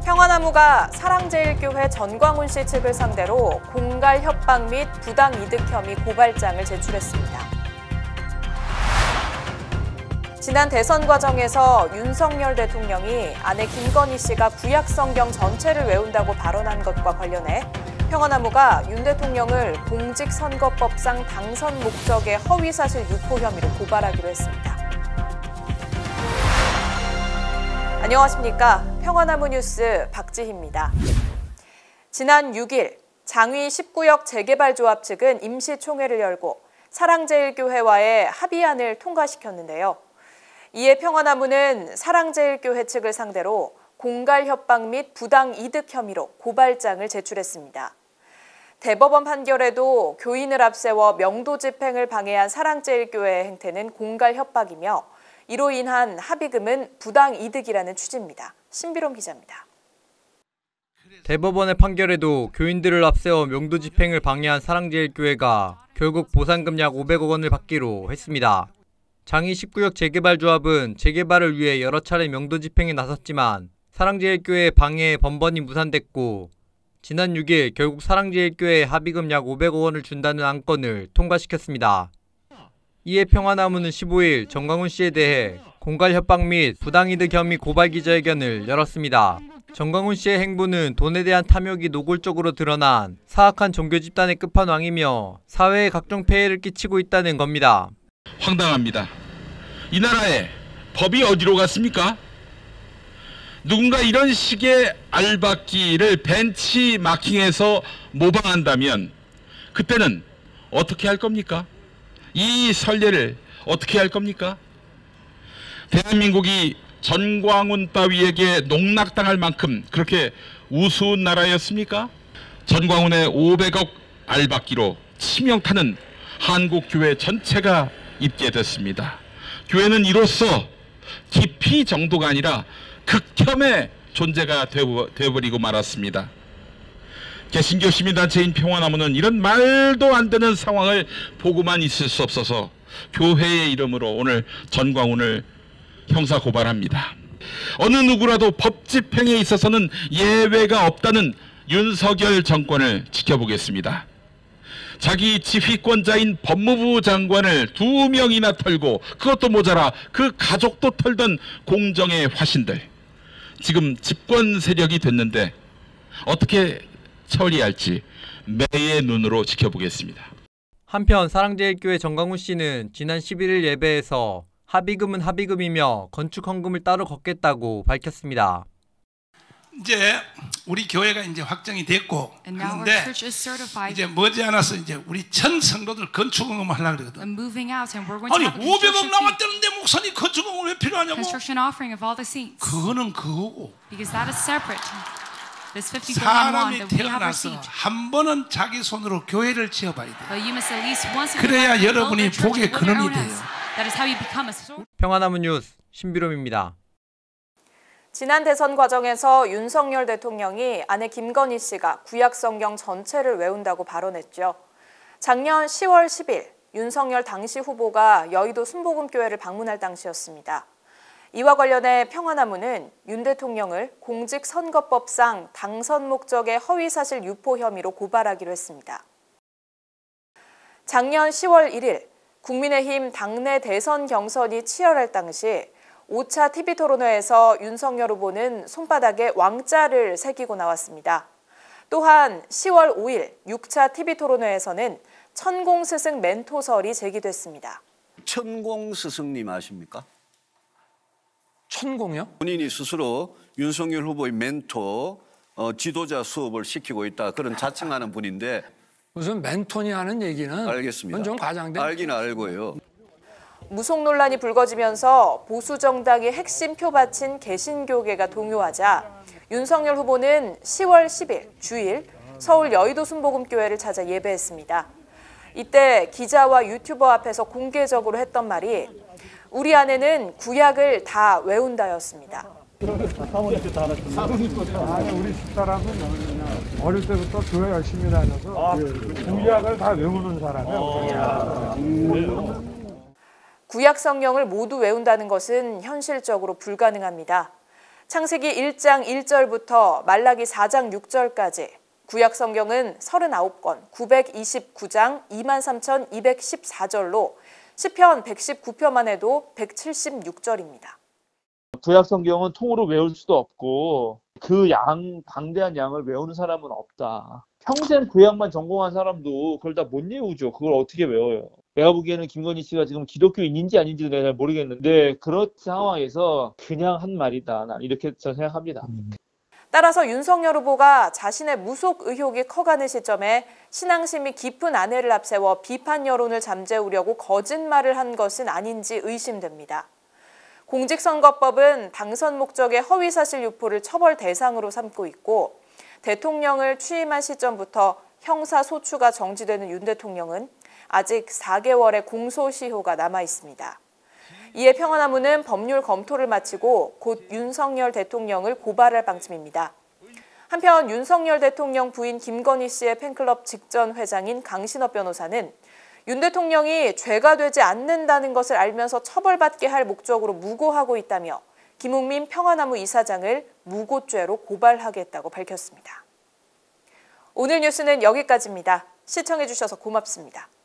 평화나무가 사랑제일교회 전광훈 씨 측을 상대로 공갈 협박 및 부당 이득 혐의 고발장을 제출했습니다. 지난 대선 과정에서 윤석열 대통령이 아내 김건희 씨가 구약 성경 전체를 외운다고 발언한 것과 관련해 평화나무가 윤 대통령을 공직선거법상 당선 목적의 허위사실 유포 혐의로 고발하기로 했습니다. 안녕하십니까. 평화나무 뉴스 박지희입니다. 지난 6일 장위 19역 재개발조합 측은 임시총회를 열고 사랑제일교회와의 합의안을 통과시켰는데요. 이에 평화나무는 사랑제일교회 측을 상대로 공갈 협박 및 부당 이득 혐의로 고발장을 제출했습니다. 대법원 판결에도 교인을 앞세워 명도 집행을 방해한 사랑제일교회의 행태는 공갈 협박이며 이로 인한 합의금은 부당 이득이라는 취지입니다. 신비롬 기자입니다. 대법원의 판결에도 교인들을 앞세워 명도 집행을 방해한 사랑제일교회가 결국 보상금 약 500억 원을 받기로 했습니다. 장위 19역 재개발조합은 재개발을 위해 여러 차례 명도 집행에 나섰지만 사랑제일교회의 방해에 번번이 무산됐고 지난 6일 결국 사랑제일교회에 합의금 약 500억 원을 준다는 안건을 통과시켰습니다. 이에 평화나무는 15일 전광훈 씨에 대해 공갈 협박 및 부당이득 혐의 고발 기자회견을 열었습니다. 전광훈 씨의 행보는 돈에 대한 탐욕이 노골적으로 드러난 사악한 종교 집단의 끝판왕이며 사회에 각종 폐해를 끼치고 있다는 겁니다. 황당합니다. 이 나라에 법이 어디로 갔습니까? 누군가 이런 식의 알박기를 벤치마킹해서 모방한다면 그때는 어떻게 할 겁니까? 이 선례를 어떻게 할 겁니까? 대한민국이 전광훈 따위에게 농락당할 만큼 그렇게 우스운 나라였습니까? 전광훈의 500억 알박기로 치명타는 한국교회 전체가 입게 됐습니다. 교회는 이로써 기피 정도가 아니라 극혐의 존재가 되어버리고 말았습니다. 개신교 시민단체인 평화나무는 이런 말도 안 되는 상황을 보고만 있을 수 없어서 교회의 이름으로 오늘 전광훈을 형사고발합니다. 어느 누구라도 법 집행에 있어서는 예외가 없다는 윤석열 정권을 지켜보겠습니다. 자기 지휘권자인 법무부 장관을 2명이나 털고 그것도 모자라 그 가족도 털던 공정의 화신들. 지금 집권 세력이 됐는데 어떻게 처리할지 매의 눈으로 지켜보겠습니다. 한편 사랑제일교회 전광훈 씨는 지난 11일 예배에서 합의금은 합의금이며 건축 헌금을 따로 걷겠다고 밝혔습니다. 이제 우리 교회가 이제 확정이 됐고 그런데 이제 머지않아서 이제 우리 전 성도들 건축 헌금을 하려고 그러거든. 아니 500억 나왔다는데 목사님 건축 헌금 왜 필요하냐고. 그거는 그거고. 사람이 태어나서 한 번은 자기 손으로 교회를 지어봐야 돼. 그래야 여러분이 복의 근원이 돼요. 평화나무 뉴스 신비롬입니다. 지난 대선 과정에서 윤석열 대통령이 아내 김건희 씨가 구약 성경 전체를 외운다고 발언했죠. 작년 10월 10일 윤석열 당시 후보가 여의도 순복음교회를 방문할 당시였습니다. 이와 관련해 평화나무는 윤 대통령을 공직선거법상 당선 목적의 허위사실 유포 혐의로 고발하기로 했습니다. 작년 10월 1일 국민의힘 당내 대선 경선이 치열할 당시 5차 TV토론회에서 윤석열 후보는 손바닥에 왕자를 새기고 나왔습니다. 또한 10월 5일 6차 TV토론회에서는 천공스승 멘토설이 제기됐습니다. 천공스승님 아십니까? 천공이요? 본인이 스스로 윤석열 후보의 멘토, 지도자 수업을 시키고 있다 그런 자칭하는 분인데 무슨 멘토니 하는 얘기는 알겠습니다. 그건 좀 과장된 알기는 알고요. 무속 논란이 불거지면서 보수 정당의 핵심 표밭인 개신교계가 동요하자 윤석열 후보는 10월 10일 주일 서울 여의도 순복음교회를 찾아 예배했습니다. 이때 기자와 유튜버 앞에서 공개적으로 했던 말이 우리 아내는 구약을 다 외운다였습니다. 우리 집사람은 어릴 때부터 교회 열심히 다녀서 구약을 다 외우는 사람이에요. 구약 성경을 모두 외운다는 것은 현실적으로 불가능합니다. 창세기 1장 1절부터 말라기 4장 6절까지 구약 성경은 39권, 929장, 23,214절로 시편 119편만 해도 176절입니다. 구약 성경은 통으로 외울 수도 없고 그 방대한 양을 외우는 사람은 없다. 평생 구약만 전공한 사람도 그걸 다 못 외우죠. 그걸 어떻게 외워요? 내가 보기에는 김건희 씨가 지금 기독교인인지 아닌지도 내가 잘 모르겠는데 그런 상황에서 그냥 한 말이다. 난 이렇게 저는 생각합니다. 따라서 윤석열 후보가 자신의 무속 의혹이 커가는 시점에 신앙심이 깊은 아내를 앞세워 비판 여론을 잠재우려고 거짓말을 한 것은 아닌지 의심됩니다. 공직선거법은 당선 목적의 허위사실 유포를 처벌 대상으로 삼고 있고 대통령을 취임한 시점부터 형사소추가 정지되는 윤 대통령은 아직 4개월의 공소시효가 남아 있습니다. 이에 평화나무는 법률 검토를 마치고 곧 윤석열 대통령을 고발할 방침입니다. 한편 윤석열 대통령 부인 김건희 씨의 팬클럽 직전 회장인 강신업 변호사는 윤 대통령이 죄가 되지 않는다는 것을 알면서 처벌받게 할 목적으로 무고하고 있다며 김웅민 평화나무 이사장을 무고죄로 고발하겠다고 밝혔습니다. 오늘 뉴스는 여기까지입니다. 시청해주셔서 고맙습니다.